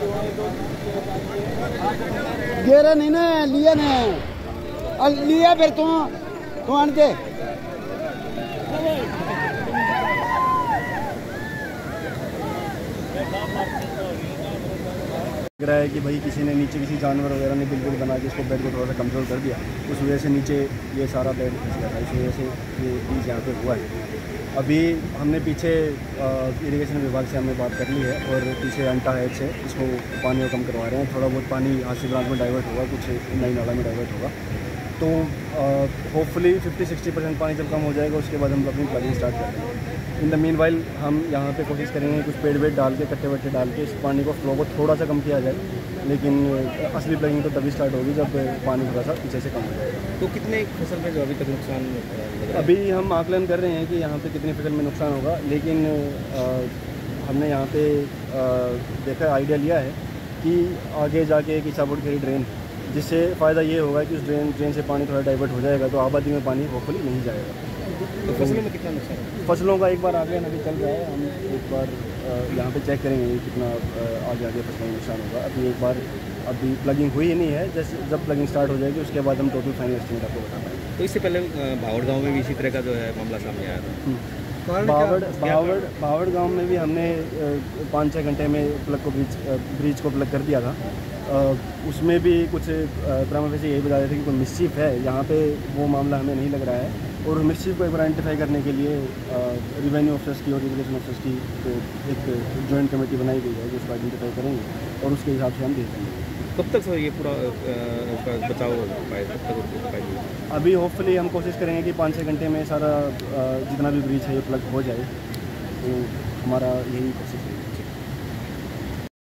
गेरा नहीं ना लिया ने लिया फिर तू आन के लग रहा है कि भाई किसी ने नीचे किसी जानवर वगैरह ने बिल्कुल बना के इसको बेड को थोड़ा सा कमज़ोर कर दिया, उस वजह से नीचे ये सारा बेड फंस गया था, इस वजह से ये चीज़ यहाँ पे हुआ है। अभी हमने पीछे इरिगेशन विभाग से हमने बात कर ली है और पीछे अंटा है से इसको पानी को कम करवा रहे हैं। थोड़ा बहुत पानी हासिल ब्रांच में डाइवर्ट होगा, कुछ नई नाला में डाइवर्ट होगा, तो होपफुली 50-60% पानी जब कम हो जाएगा उसके बाद हम अपनी प्लगिंग स्टार्ट कर देंगे। इन द मीन वाइल हम यहाँ पे कोशिश करेंगे कुछ पेड़ वेड़ डाल के कट्टे वट्टे डाल के इस पानी को फ्लो को थोड़ा सा कम किया जाए, लेकिन असली प्लगिंग तो तभी स्टार्ट होगी जब पानी थोड़ा सा पीछे से कम हो जाएगा। तो कितने फसल में जो अभी तक नुकसान अभी हम आकलन कर रहे हैं कि यहाँ पे कितनी फसल में नुकसान होगा, लेकिन हमने यहाँ पे देखा आइडिया लिया है कि आगे जाके एक ईसापुर की ड्रेन, जिससे फ़ायदा ये होगा कि उस ड्रेन से पानी थोड़ा डाइवर्ट हो जाएगा तो आबादी में पानी होपफुली नहीं जाएगा। तो फसलों में कितना नुकसान है? फसलों का एक बार आगे अभी चल रहा है, हम एक बार यहाँ पे चेक करेंगे कितना आगे फसलों में नुकसान होगा। अभी एक बार अभी प्लगिंग हुई ही नहीं है, जैसे जब प्लगिंग स्टार्ट हो जाएगी उसके बाद हम टोटल फाइनल एस्टिमेट आपको बता पाएंगे। तो इससे पहले भावड़ गाँव में भी इसी तरह का जो है मामला सामने आया था। भावड़ गांव में भी हमने 5-6 घंटे में प्लग को ब्रिज को प्लग कर दिया था। उसमें भी कुछ प्राइमा फेसी यही बता रहे थे कि कोई मिसचीफ है, यहाँ पे वो मामला हमें नहीं लग रहा है। और मिसचीफ को एक बार आइडेंटिफाई करने के लिए रिवेन्यू ऑफिसर्स की और इरिगेशन ऑफिसर्स की एक जॉइंट कमेटी बनाई गई है जो उसको आइडेंटिफाई करेंगे और उसके हिसाब से हम देख लेंगे। कब तक सर ये पूरा उसका बचाव हो पाए, कब तक उसको पाएंगे? अभी होपफुली हम कोशिश करेंगे कि 5-6 घंटे में सारा जितना भी ब्रिज है ये प्लग हो जाए, तो हमारा यही कोशिश है।